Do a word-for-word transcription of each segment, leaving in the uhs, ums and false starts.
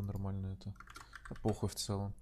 нормально это. Похуй в целом.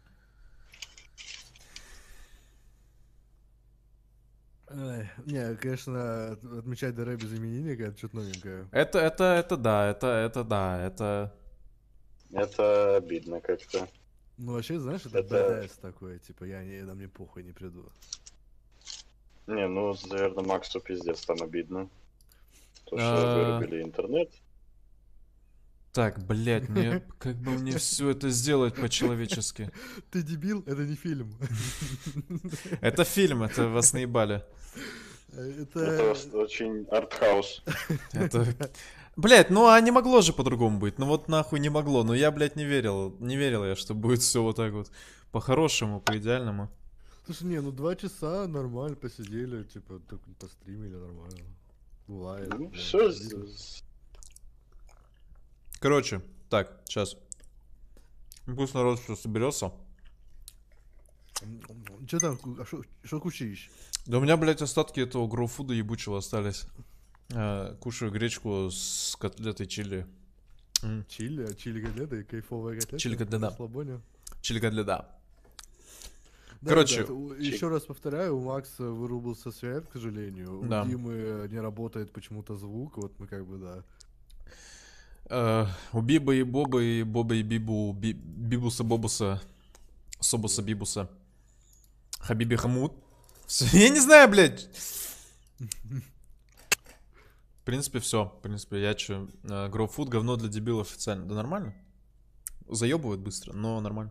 Ай, не, конечно, от- отмечать ДР без именинника это что-то новенькое. Это, это, это да, это, это да, это... Это обидно как-то. Ну, вообще, знаешь, это Это- бэдэс такое, типа, я не, да мне похуй, не приду. Не, ну, наверное, Максу пиздец там обидно. То, что А. вырубили интернет. Так, блядь, мне как бы мне все это сделать по-человечески. Ты дебил? Это не фильм. Это фильм, это вас наебали. Это Это... очень артхаус. Это... Блядь, ну а не могло же по-другому быть. Ну вот нахуй не могло. Но я, блядь, не верил. Не верил я, что будет все вот так вот. По-хорошему, по-идеальному. Слушай, не, ну два часа нормально посидели, типа, так постримили нормально. Бывает. Ну, блядь, все. видно. Короче, так, сейчас. Пусть народ все соберется. Че там, ку- а что кушаешь? Да у меня, блядь, остатки этого гроуфуда ебучего остались. А, кушаю гречку с котлетой чили. М, Чили, а чили котлеты, кайфовая котлета. Чили котлета. на расслабоне. Чили котлета. Да, Короче, ребят, у- еще раз повторяю, у Макса вырубился свет, к сожалению. Да. У Димы не работает почему-то звук, вот мы как бы, да. Э, у Биба и Боба и Боба и Бибу, Би- Бибуса Бобуса, Собуса Бибуса, Хабиби Хамут. Я не знаю, блядь. В принципе, все. В принципе, я че, гроуфуд говно для дебилов официально. Да нормально. Заебывает быстро, но нормально.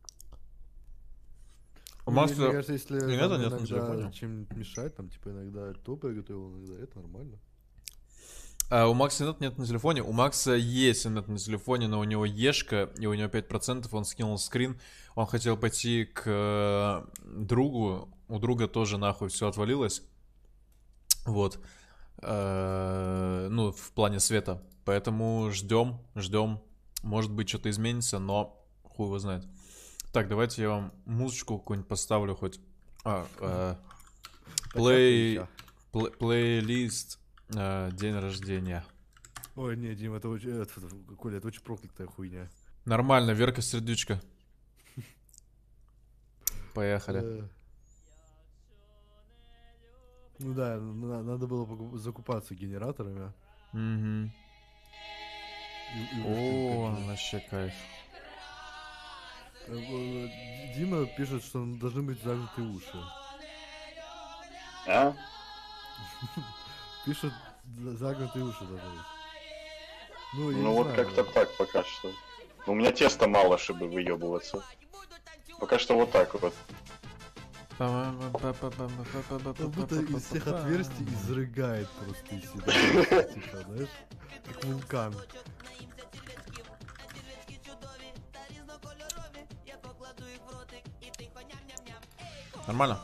У Ну, Макса... мне кажется, если нет, там нет на иногда телефоне. чем-нибудь мешать, там, типа, иногда то приготовил, иногда это нормально. А у Макса нет, нет на телефоне. У Макса есть нет на телефоне, но у него ешка, и у него пять процентов, он скинул скрин. Он хотел пойти к э, другу. У друга тоже нахуй все отвалилось. Вот. Э, ну, в плане света. Поэтому ждем, ждем. Может быть, что-то изменится, но хуй его знает. Так, давайте я вам музычку какую-нибудь поставлю хоть. А, э, плей, Початка плей- плейлист э, день рождения. ещё. Ой, не, Дим, это очень, это, это, Коля, это очень проклятая хуйня. Нормально, Верка Сердючка. Поехали. Э. Ну да, на- надо было покуп- закупаться генераторами. Мгм. и- и О, вышли, вообще кайф. как бы. Э, э, Дима пишет, что должны быть загнутые уши. А? Пишет, за- загнутые уши должны быть. Ну, я Ну не вот знаю. как-то так пока что. У меня теста мало, чтобы выебываться. Пока что вот так вот. Как будто из всех отверстий изрыгает просто из себя. Типа, знаешь, как вулкан. Нормально.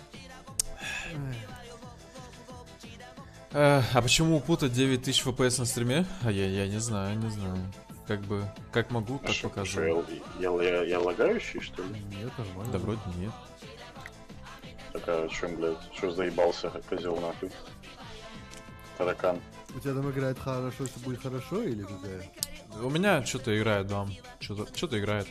Э, а почему упутать девять тысяч эф пи эс на стриме? А я, я не знаю, не знаю. Как бы, как могу, А так шо- показываю. шо, Я, я, я, я лагающий, что ли? Нет, нормально. Да вроде нет. Так, а чё, блядь, что заебался, козел нахуй? Таракан. У тебя там играет хорошо, все будет хорошо или какая? У меня что-то играет, да. Что-то, что-то играет.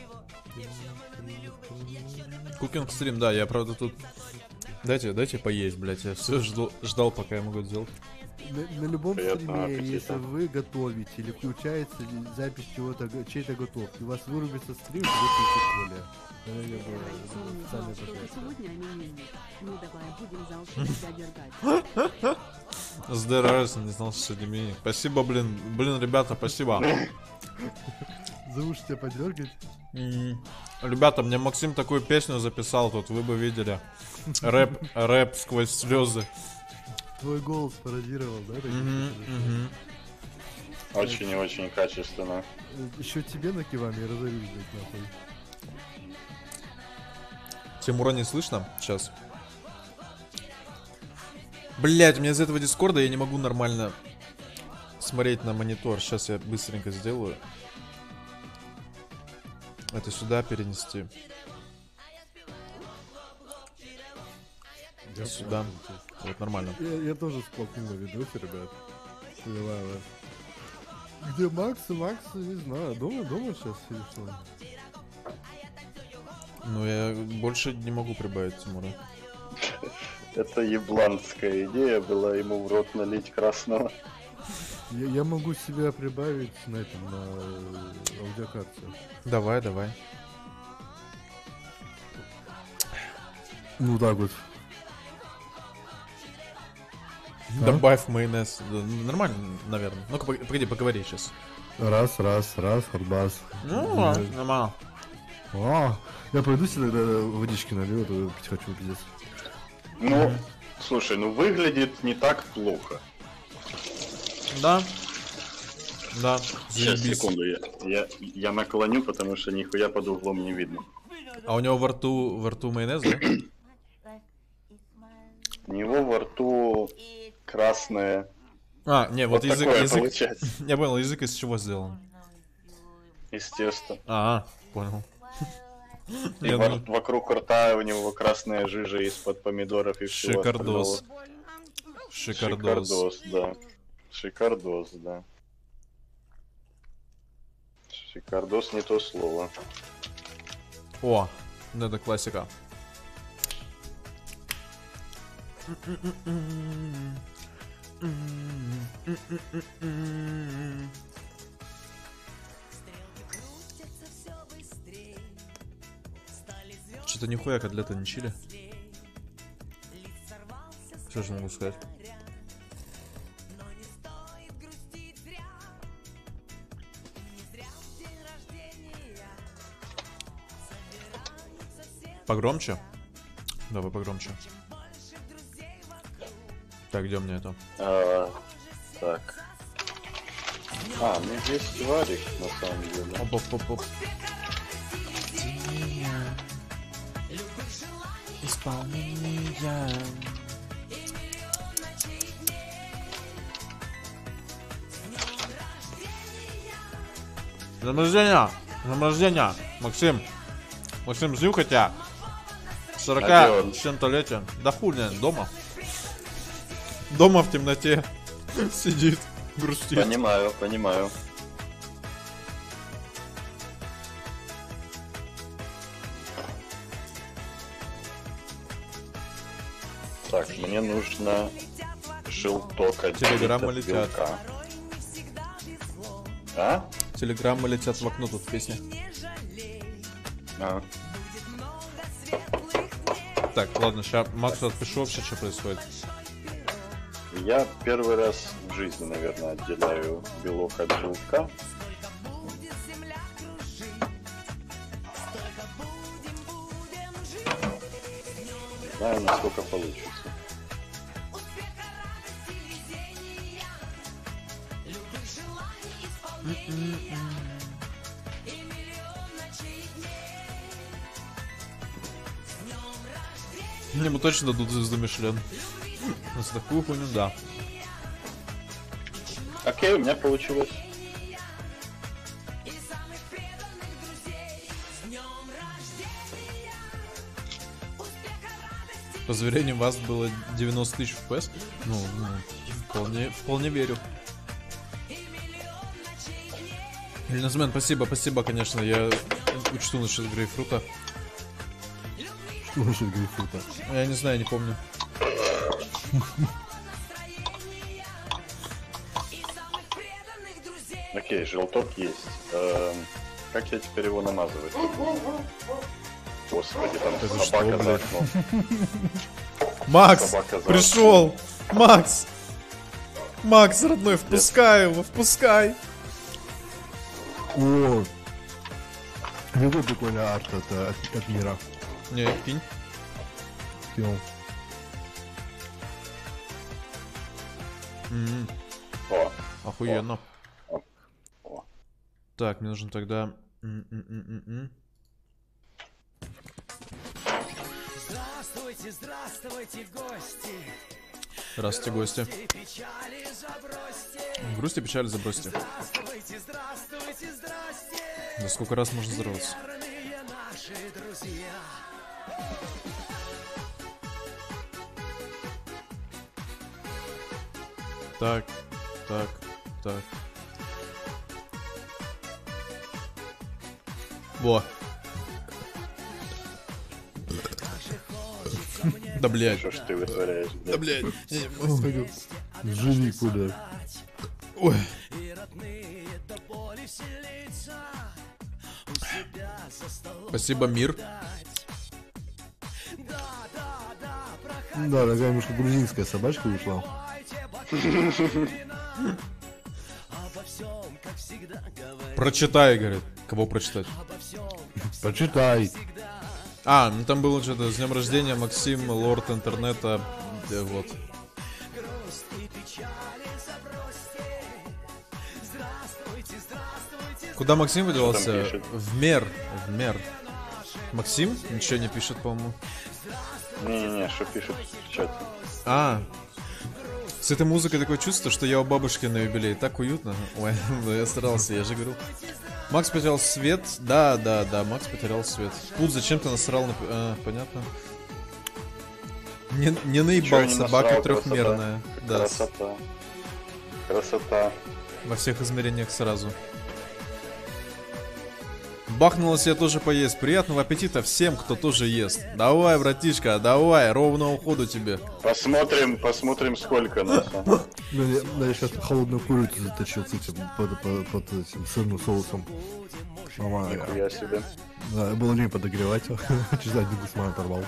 Кукинг стрим, да, я правда тут... Дайте, дайте поесть, блядь. Я все ждал, ждал, пока я могу это сделать. На, на любом Приятного стриме, аппетита. если вы готовите или включается запись чего-то, го- чьей-то готовки, у вас вырубится стрим, выключите поле. Наверное, было официальное проклятие. Сегодня именинник. Ну давай, будем за уши тебя дергать. Здорово, не знал, что сегодня именинник. Спасибо, блин. Блин, ребята, спасибо. За уши тебя подергать? М, Ребята, мне Максим такую песню записал тут, вы бы видели. Рэп, рэп сквозь слезы. Твой голос пародировал, да? такие Мгм, хорошо? мгм. Очень и очень качественно. Еще тебе на кивами разорюсь, блядь, нахуй. Тимура не слышно? Сейчас. Блять, мне из этого дискорда я не могу нормально смотреть на монитор. Сейчас я быстренько сделаю. Это сюда перенести. Я Сюда. понял. Вот нормально. Я, я тоже сплотнул на видосе, ребят. Понимаю вас. Где Макс? Макс, не знаю. Дома, дома сейчас или что? Ну, я больше не могу прибавить Тимура. Это ебланская идея была ему в рот налить красного. Я, я могу себя прибавить на этом, на э, аудиокарте. Давай, давай. Ну так вот. Да? Добавь майонез. Да, нормально, наверное. Ну-ка, пог- погоди, поговори сейчас. Раз, раз, раз, хардбас. Ну, ладно, нормально. А, я пойду себе тогда водички налью, а то пить хочу, пиздец. Ну, слушай, ну выглядит не так плохо. Да. Да. Сейчас, заебись. секунду, я, я, я наклоню, потому что нихуя под углом не видно. А у него во рту, во рту майонез, да? У него во рту красное. А, не, вот, Вот язык, такое язык, получается. я понял, язык из чего сделан? Из теста. А, понял. И Не, во- ну, вокруг рта у него красная жижа из-под помидоров и всего Шикардос. остального. Шикардос. Шикардос, да. Шикардос, да. Шикардос не то слово. О, ну это классика. Что-то нихуя котлета не чили. Что же могу сказать? Погромче? Давай погромче. Так, где у меня это? А, так. А, ну здесь варик на самом деле. Оп-оп-оп-оп. Исполнение. С днем рождения! С днем рождения! Максим! Максим, жив тебя? сорока А где он? с чем-то летия. Да хуй, не, дома. Дома в темноте сидит, грустит. Понимаю, понимаю. Так, мне нужно желток один. Телеграммы от летят. белка. А? Телеграммы летят в окно тут в песне. А. Так, ладно, сейчас Максу отпишу вообще, что происходит. Я первый раз в жизни, наверное, отделяю белок от желтка. Не знаю, насколько получится. Ему точно дадут звезду Мишлен. За такую хуйню, да. Окей, у меня получилось. По заверениям вас было девяносто тысяч эф пи эс. Ну, ну, вполне, вполне верю. Ильназмен, спасибо, спасибо, конечно, я учту насчет грейпфрута. Что насчет грейпфрута? Я не знаю, не помню. Окей, желток есть. Эм, как я теперь его намазывать? Господи, там Это собака что, за блядь? окном. Макс, Собака за пришел! Макс! Макс, родной, впускай его, впускай! О! Какой прикольный арт от, от, от мира. Не, кинь. Кинул. М, О, Охуенно. О. О. Так, мне нужно тогда... м, м, м, м, м. Здравствуйте, здравствуйте, гости. Здравствуйте, гости. Печали забросьте. Грусть и печаль забросьте. Здравствуйте, здравствуйте, здрасте. Да сколько раз можно здороваться? Верные наши друзья. Так, так, так. Во. Да, блядь. Что ж ты вытворяешь, Да, блядь? блядь. Живи куда. Ой. Спасибо, мир. Да, такая немножко грузинская собачка вышла. Прочитай, говорит. Кого прочитать? Почитай. А, ну там было что-то с днем рождения Максим, лорд интернета. Э, вот. Куда Максим выделался? пишет? В мер. В мер. Максим? Ничего не пишет, по-моему. Не-не-не, что пишет в чате? А. С этой музыкой такое чувство, что я у бабушки на юбилей. Так уютно. Ой, ну я старался, я же говорил. Макс потерял свет. Да, да, да, Макс потерял свет. Пут, зачем ты насрал на... А, понятно. Не, не наебал, Ничего не собака насрал, трехмерная. Да, Красота. Красота. во всех измерениях сразу. Бахнулось я тоже поесть. Приятного аппетита всем, кто тоже ест. Давай, братишка, давай, ровного уходу тебе. Посмотрим, посмотрим, сколько нас. а. Да, я, да, я сейчас холодную курицу заточил с этим, под, под, под этим сырным соусом. Нормально. Нихуя себе. Да, было лень подогревать. Через один гусман оторвал.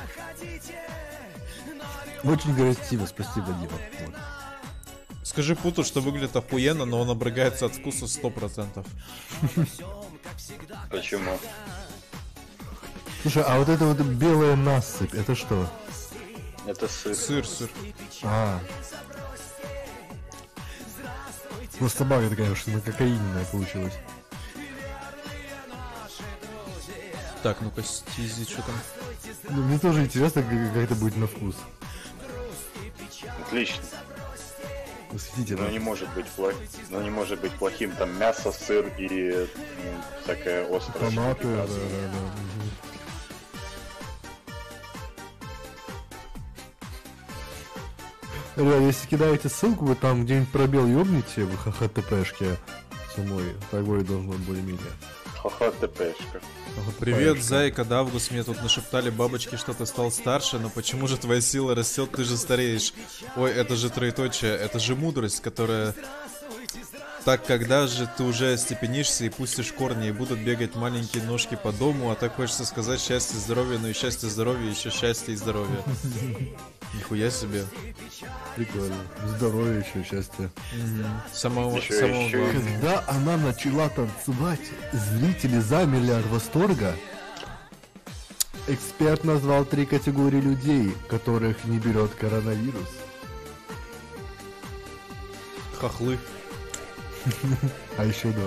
Очень красиво, спасибо, Дима. Вот. Скажи Путу, что выглядит охуенно, но он обрыгается от вкуса сто процентов. Почему? Слушай, а вот эта вот белая насыпь, это что? Это сыр. Сыр, сыр. А. Ну, собака такая, конечно, на кокаинная получилась. Так, ну-ка, стизи, что там? Ну, мне тоже интересно, как, как это будет на вкус. Отлично. Посветите, Но да? не может быть плохим. Но не может быть плохим. Там мясо, сыр и ну, всякая острая. Томаты, да, да, штука. да. Мгм. Ребят, если кидаете ссылку, вы там где-нибудь пробел ёбните в эйч ти ти пи-шке самой, такое должно быть более-менее. Ха-ха, ТПшка. Привет, зайка, да, Август, мне тут нашептали бабочки, что ты стал старше, но почему же твоя сила растет, ты же стареешь? Ой, это же троеточие, это же мудрость, которая... Так когда же ты уже остепенишься и пустишь корни, и будут бегать маленькие ножки по дому, а так хочется сказать счастье, здоровье, ну и счастье, здоровье, еще счастье и здоровье. Нихуя себе. Прикольно. Здоровье еще, счастье. Самого, Еще, самого еще. главного. Когда она начала танцевать, зрители замерли от восторга. Эксперт назвал три категории людей, которых не берет коронавирус. Хохлы. А еще два.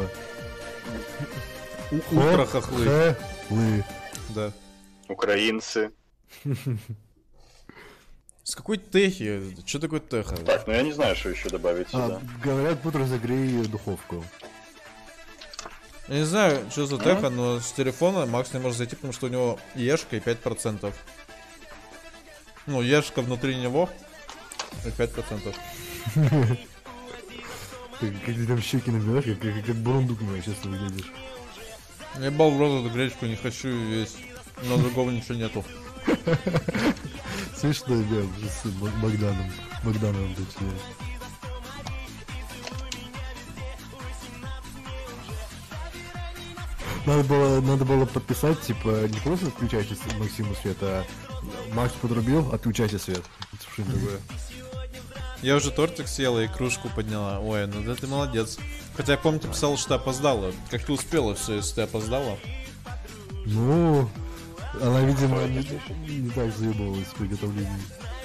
Ультра хохлы. Хохлы. Да. Украинцы. С какой техи? Что такое теха? Так, ну я не знаю, что еще добавить А, сюда. говорят, будут разогрей духовку. Я не знаю, что за теха, но с телефона Макс не может зайти, потому что у него ешка и пять процентов. Ну, ешка внутри него и пять процентов. Ты, как ты там щеки набираешь, как, как, как бурундук меня сейчас выглядишь. Я ебал в рот эту гречку, не хочу ее есть. Но другого ничего нету. Смешно, да, с Богданом. Богданом, точнее. Надо было, надо было подписать, типа, не просто включайте с- Максиму свет, а Макс подрубил, отключайте свет. Что это такое? Я уже тортик съела и кружку подняла. Ой, ну да ты молодец. Хотя я помню, ты писал, что ты опоздала. Как ты успела все, если ты опоздала? Ну, она, видимо, не, не так заебалась с приготовлением.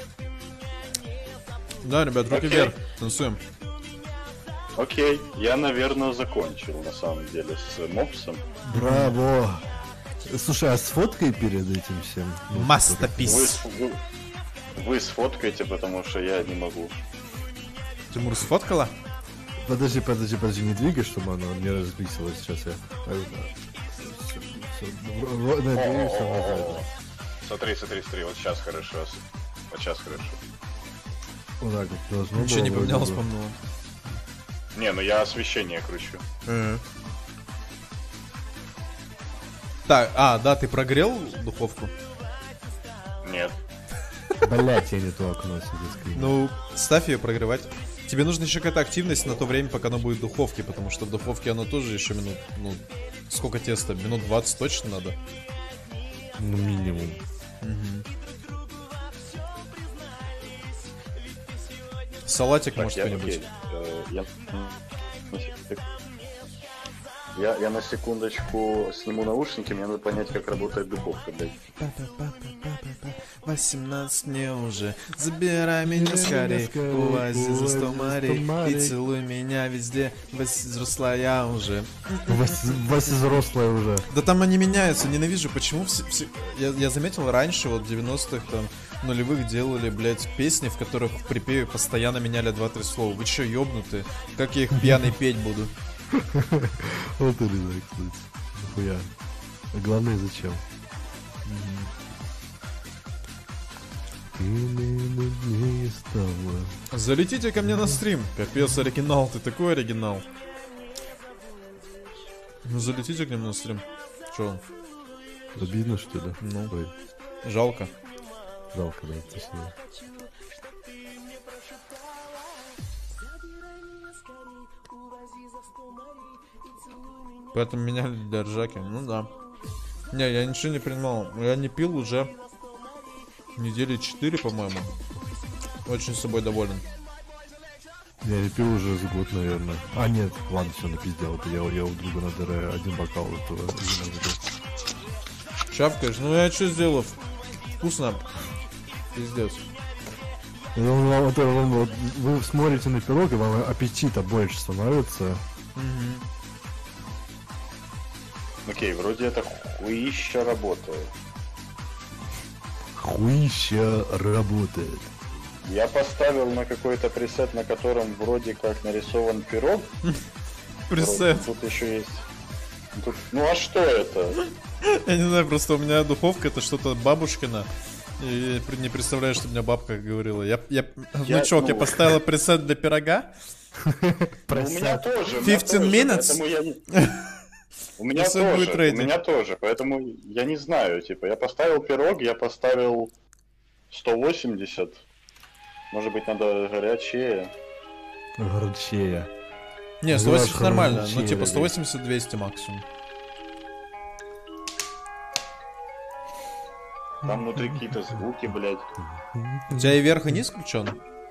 Да, ребят, руки Окей. вверх, танцуем. Окей, я, наверное, закончил на самом деле с мопсом. Браво! Слушай, а с фоткой перед этим всем? Ну, Вы, Мастопис. с- вы, вы сфоткаете, потому что я не могу. Тимур сфоткала? Подожди, подожди, подожди, не двигай, чтобы оно не разглисилось. Сейчас я... Надеюсь, оно О-о-о-о-о. зайдет. Смотри, смотри, смотри, вот сейчас хорошо. Вот сейчас хорошо. Вот так вот должно Ничего было не вроде поменялось, бы. по-моему. Не, ну я освещение кручу. Э. Так, а, да, ты прогрел духовку? Нет. Блять, я не то окно себе скрин. Ну, ставь ее прогревать. Тебе нужна еще какая-то активность на то время, пока оно будет в духовке, потому что в духовке оно тоже еще минут, ну, сколько теста? Минут двадцать точно надо? Ну, минимум. Салатик, Так, может, я, кто-нибудь? окей, э, я, я, я на секундочку сниму наушники, мне надо понять, как работает духовка, блядь. восемнадцать мне уже, забирай меня скорей, скорей, УАЗе за сто УАЗе морей, сто морей. и целуй меня везде, взрослая уже. Вася взрослая уже. Да там они меняются, ненавижу, почему все... все- Я, я заметил раньше, вот в девяностых, там, нулевых делали, блядь, песни, в которых в припеве постоянно меняли два-три слова. Вы чё, ёбнутые? Как я их пьяный петь буду? Вот и да, кстати. Нихуя. А главное, зачем? Ты не стала. Залетите ко мне на стрим. Капец, оригинал, ты такой оригинал. Ну залетите к нему на стрим. Чё он? Обидно, что ли? Ну. Ой, Жалко. жалко, да, точнее. Поэтому меняли для ржаки. Ну да. Не, я ничего не принимал. Я не пил уже недели четыре, по-моему. Очень собой доволен. Я не пил уже с год, наверное. А, нет, ладно, все, напиздел. Это я, я у друга на ДР один бокал этого вина выпил. Чавкаешь? Ну я что сделал? Вкусно. Пиздец. Я думаю, вам это, вам вот, вы смотрите на пирог, и вам аппетита больше становится. Окей, вроде это хуища работает. Хуища работает. Я поставил на какой-то пресет, на котором вроде как нарисован пирог. Пресет. Вроде тут еще есть. Тут- Ну а что это? Я не знаю, просто у меня духовка это что-то бабушкина. И при- не представляю, что у меня бабка говорила. Я, я, внучок, я ну- поставила пресет для пирога. Ну, у меня тоже. у меня fifteen тоже, minutes? поэтому я не- У меня Все будет тоже, у ready. меня тоже, поэтому я не знаю, типа, я поставил пирог, я поставил сто восемьдесят, может быть, надо горячее. Горчея. Не, сто восемьдесят Бля, нормально. хорошо, Ну, типа ребят. сто восемьдесят двести максимум. Там внутри какие-то звуки, блядь, У тебя и верх, и низ включен?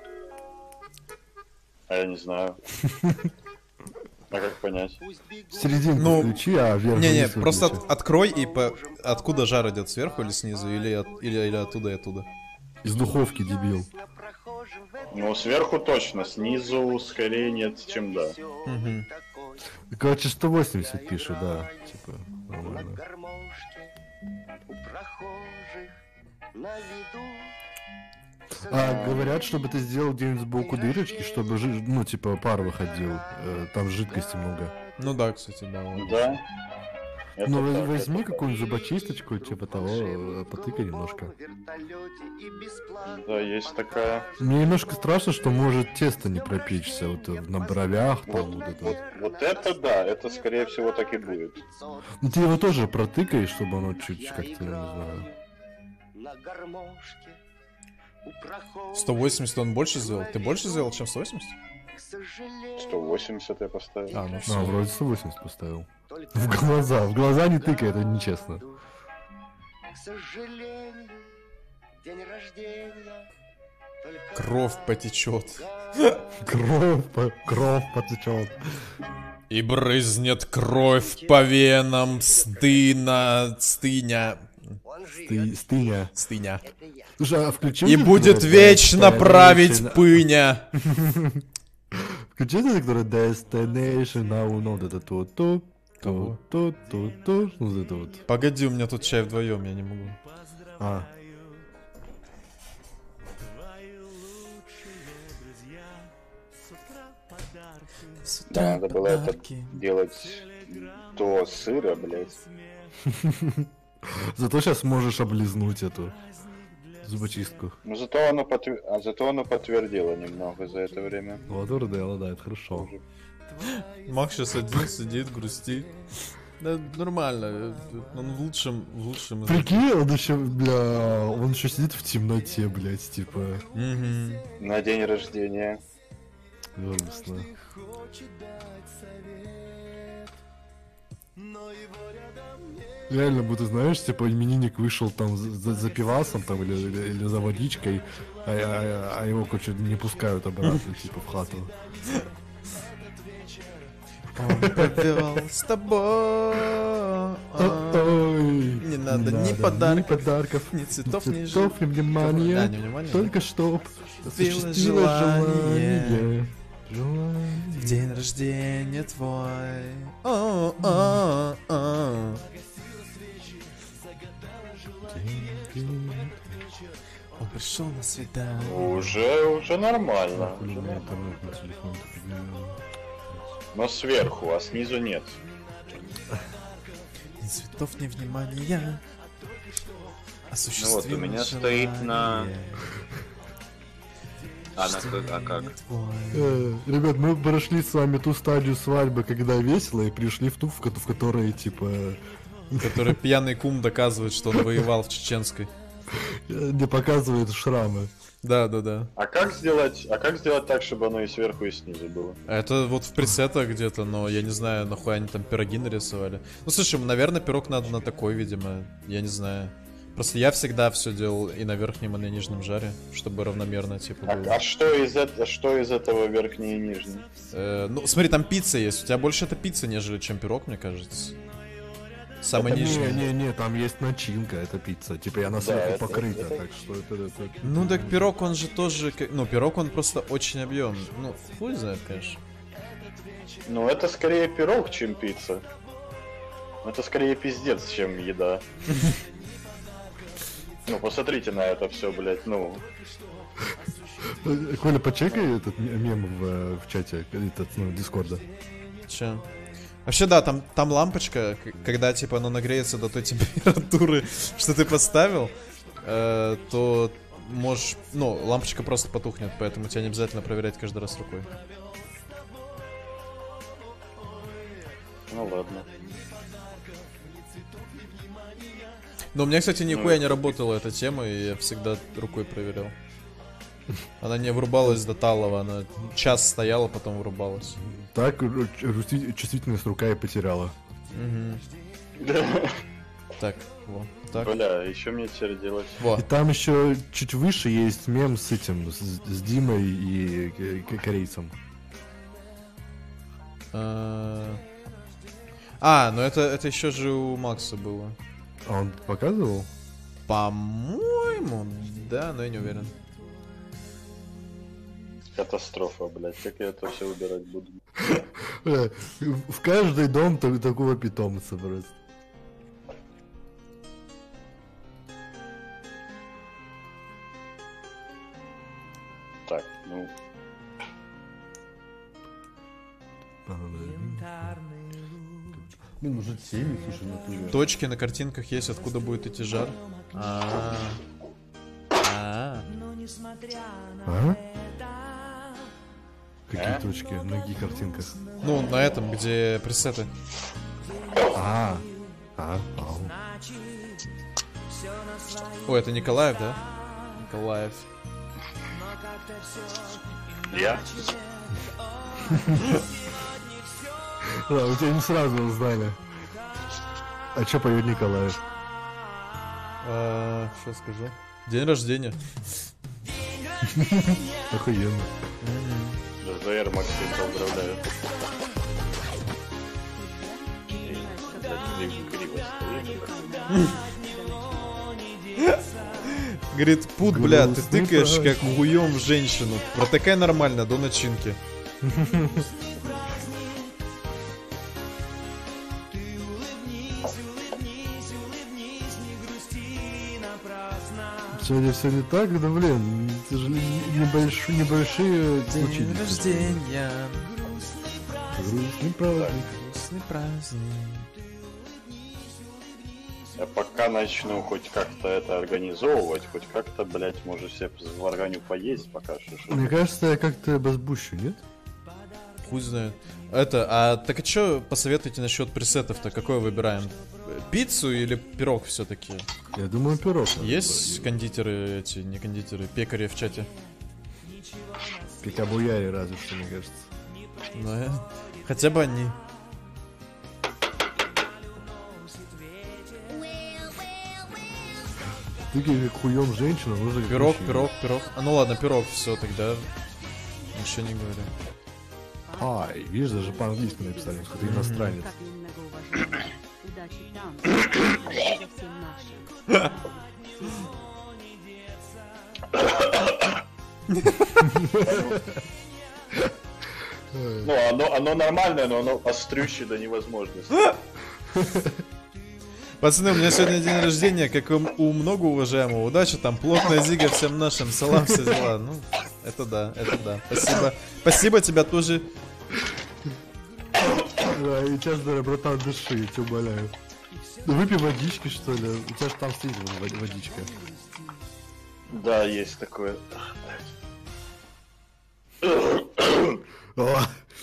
а я не знаю. А как понять? Серединку Ну, включи, а вверх Не-не, вниз просто выключи. от- открой и по... откуда жар идет, сверху или снизу, или, от- или, или оттуда и оттуда. Из духовки, дебил. Ну, сверху точно, снизу скорее нет, чем да. Мгм. Короче, сто восемьдесят пишет, да. Типа, нормально. У прохожих на виду. А говорят, чтобы ты сделал где-нибудь сбоку дырочки, чтобы, жи- ну, типа, пар выходил. Э, там жидкости много. Ну да, кстати, да. вот. Да? Это Ну, воз- так, возьми это какую-нибудь зубочисточку, типа того, э, потыкай немножко. Да, есть такая. Мне немножко страшно, что может тесто не пропечься, вот э, на бровях, там, вот это вот. Вот это да, это скорее всего так и будет. Ну, ты его тоже протыкай, чтобы оно чуть как-то, не знаю. На гармошке у прохожих, сто восемьдесят он больше сделал? Ты больше сделал, чем сто восемьдесят? к сожалению, сто восемьдесят я поставил. А, ну А, все. вроде сто восемьдесят поставил. только В глаза, в глаза не тыкай, это нечестно. к сожалению, день рождения. только Кровь потечет. Кровь, по- кровь потечет. И брызнет кровь по венам, стына, стыня, он живет, Ты, стыня. стыня. это я. Слушай, а включи... И вот будет это, вечно Destination. править пыня. Включи это, которое Destination Now, ну, вот это тут, тут, Кого? тут, тут, тут, вот это вот. Погоди, у меня тут чай вдвоем, я не могу. А, Да, надо было это делать до сыра, блядь. зато сейчас можешь облизнуть эту зубочистку. Ну зато оно, потвер- а зато оно подтвердило немного за это время. Вот, да, да, это хорошо. Макс сейчас один сидит, грустит. Да, нормально. Он в лучшем, в лучшем. Прикинь, он еще, бля, он еще сидит в темноте, блядь, типа. Мгм. На день рождения. Грустно. Реально буду, знаешь, типа именинник вышел там за, за пивасом там или, или, или за водичкой, а, а- а его короче не пускают обратно, типа в хату. Он попивал с тобой. Ой, Не надо ни подарков, ни подарков, ни цветов, ни цветов, ни внимания, Да, не внимания, только чтоб Осуществилось осуществилось желание. желание. Желание. В день рождения твой. О, о, о. Он пришел на свидание. Уже, уже нормально. Хули у меня интернет на телефоне подберём. Но сверху, а снизу нет. Ни цветов, ни внимания. Осуществилось Ну вот, у меня стоит на- желание. А, на кто- а как? Желание твое. Э, Ребят, мы прошли с вами ту стадию свадьбы, когда весело, и пришли в ту, в ко- в которой, типа, Который пьяный кум доказывает, что он воевал в Чеченской. э, не показывает шрамы. Да, да, да. А как сделать, а как сделать так, чтобы оно и сверху, и снизу было? Это вот в пресетах где-то, но я не знаю, нахуй они там пироги нарисовали. Ну, слушай, наверное, пирог надо на такой, видимо. Я не знаю. Просто я всегда все делал и на верхнем, и на нижнем жаре, чтобы равномерно, типа, А, было. а что из этого, что из этого верхний и нижний? Э, ну, смотри, там пицца есть. У тебя больше это пицца, нежели чем пирог, мне кажется. Самый Это нижний. Не-не-не, там есть начинка, это пицца. Типа, и она Да, сверху это- покрыта, это- так что это... это- Ну, так пирог, он же тоже... как- Ну, пирог, он просто очень объемный. Ну, хуй знает, конечно. Ну, это скорее пирог, чем пицца. Это скорее пиздец, чем еда. Ну, посмотрите на это все, блядь, ну. Э, Коля, почекай этот м- мем в, э, в чате, этот, ну, Дискорда. Че? Вообще, да, там, там лампочка, к- когда, типа, оно нагреется до той температуры, что ты поставил, э, то можешь... Ну, лампочка просто потухнет, поэтому тебе не обязательно проверять каждый раз рукой. Ну ладно. Но у меня, кстати, нихуя не работала эта тема, и я всегда рукой проверял. Она не врубалась до талого, она час стояла, потом врубалась. Так ру- чувстви- чувствительность рука и потеряла. Мгм. Так, вот, так, Бля, еще мне теперь делать. во. И там еще чуть выше есть мем с этим, с, с Димой и к- к- корейцем. Э, А, ну это, это еще же у Макса было. А он показывал? По-моему, да, но я не уверен. Катастрофа, блядь, как я это все убирать буду? Э, В в каждый дом та- такого питомца просто. Так, ну, Блин, уже семь, слушай, на туре. Точки на картинках есть, откуда будет идти жар. А. А. А? Какие А? точки? На каких картинках? Ну, на этом, где пресеты. А, а, ау. О, это Николаев, да? Николаев. я? Да, у тебя не сразу узнали. А чё поет Николаев? Сейчас скажу. День рождения. Охуенно. ДЗР, Максим, поздравляю. И, блядь, криво стоит. Говорит, пут, бля, ты Грустный тыкаешь как праздник. хуем в женщину. Протыкай нормально, до начинки. Сегодня все не так, да блин, это же небольшие, небольшие случаи. День рождения. Грустный праздник. Грустный праздник. Я пока начну хоть как-то это организовывать, хоть как-то, блядь, может себе в органю поесть пока что. что- Мне кажется, я как-то базбущу, нет? хуй знает. Это, а так а чё посоветуйте насчет пресетов-то? Какой выбираем? Пиццу или пирог все-таки? Я думаю, пирог. надо Есть брать. кондитеры эти, не кондитеры, пекари в чате? Пикабуяри разве что, мне кажется. Ну, э, хотя бы они. Ты как хуем женщина, нужно... как Пирог, мужчина. пирог, пирог. А ну ладно, пирог, все тогда. Ничего не говорю. Ай, видишь, даже по-английски написали, что ты иностранец. Как немного уважения. Удачи там. Удачи всем нашим. Ну, оно, оно нормальное, но оно острющее до невозможности. Пацаны, у меня сегодня день рождения, как у, у многоуважаемого. Удачи, там плотная зига всем нашим, салам, все дела. Ну, это да, это да. Спасибо. Спасибо тебя тоже. Да, и сейчас, да, братан, дыши, я тебя умоляю. Ну, выпей водички, что ли. У тебя же там стоит вод- водичка. Да, есть такое. О.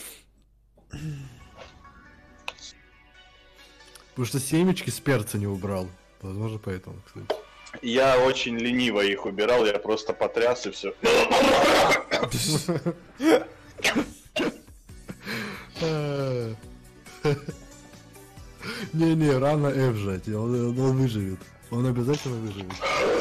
Потому что семечки с перца не убрал. Возможно, поэтому, кстати. Я очень лениво их убирал, я просто потряс и все. Не-не, рано F жать, он, он выживет. Он обязательно выживет.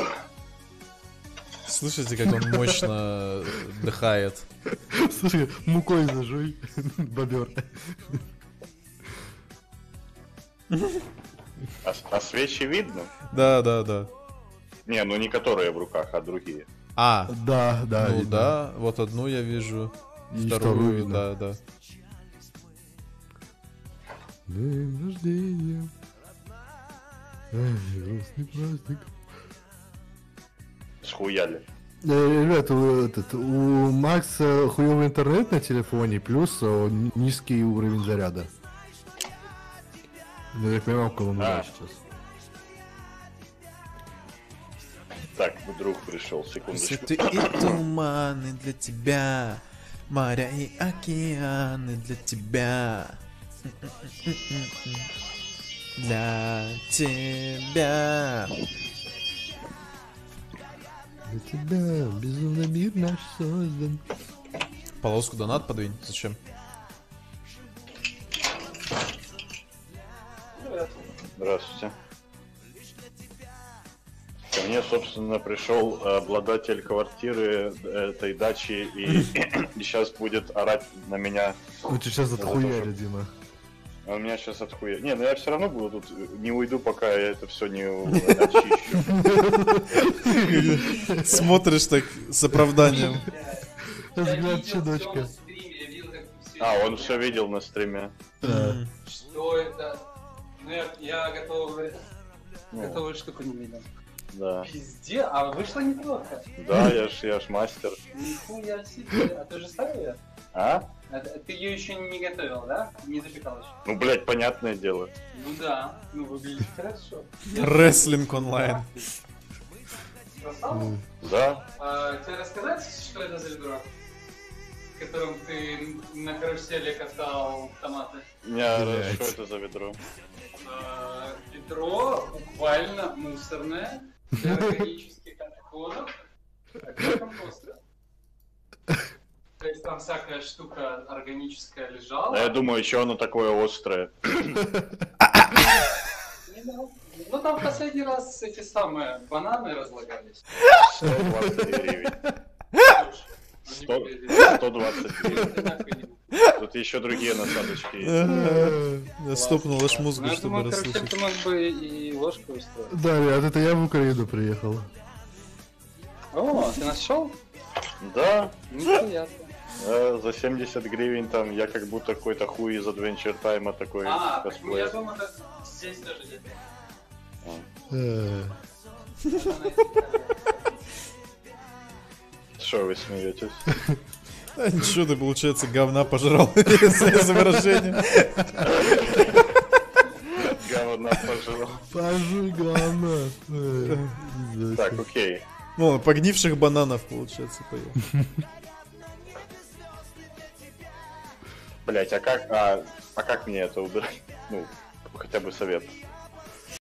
Слышите, как он мощно дыхает? Слушай, мукой зажуй, бобер. А, а свечи видно? Да, да, да. Не, ну не которые в руках, а другие. А, Да, да, ну видно. да, вот одну я вижу. И Вторую, вторую видно. да, да. День рождения. Ай, грустный праздник. Схуяли. Э, Ребята, у- этот, у Макса хуёвый интернет на телефоне, плюс э, н- низкий уровень заряда. Я так понимаю, кого он А. сейчас. Так, друг пришел, Если секундочку. ты и туманы для тебя, моря и океаны для тебя. Для тебя. Для тебя безумный мир наш создан. Полоску донат подвинь. Зачем? Здравствуйте. Ко мне, собственно, пришел обладатель квартиры этой дачи и, и сейчас будет орать на меня. Ну ты сейчас отхуяли, Дима. А у меня сейчас отхуя. Не, ну я все равно буду тут, не уйду, пока я это все не у- очищу. Смотришь так с оправданием. Взгляд чудочка. А, он все видел на стриме. М. Что это? Ну, я, я готовую, Ну, готовую штуку не видел. да. Пизде, а вышло неплохо. Да, я ж, я ж мастер. Нихуя себе. А ты же ставил ее? А? А ты ты ее еще не готовил, да? Не запекал еще? Ну, блядь, понятное дело. Ну да, ну выглядит хорошо. Рестлинг онлайн. Красава. Да. А, тебе рассказать, что это за ведро? В котором ты на карусели катал томаты? Я Блядь. что это за ведро? А, ведро буквально мусорное для органических отходов для компоста. То есть там всякая штука органическая лежала. А я думаю, еще оно такое острое. Ну там в последний раз эти самые бананы разлагались. сто двадцать гривен. Слушай, они Сто- выглядели- сто двадцать гривен. Это нахуй не- Тут еще другие насадочки есть. Я стопнул аж Ну, мозгу, я чтобы думаю, короче, расслышать. ты мог бы и ложку устроить. Да, ребят, это я в Украину приехал. О, ты нашел? Да, Нихуя ты. э, за семьдесят гривен там я как будто какой-то хуй из Adventure Time такой А, ну косплей. я думаю, это здесь тоже где-то. Э, Что вы смеетесь? А ничего, ты, получается, говна пожрал из выражения. Говно пожрал. Пожигано. Э, пиздец. Так, окей. Ну, погнивших бананов, получается, поел. Блять, а как, а, а как мне это убирать? Ну, хотя бы совет.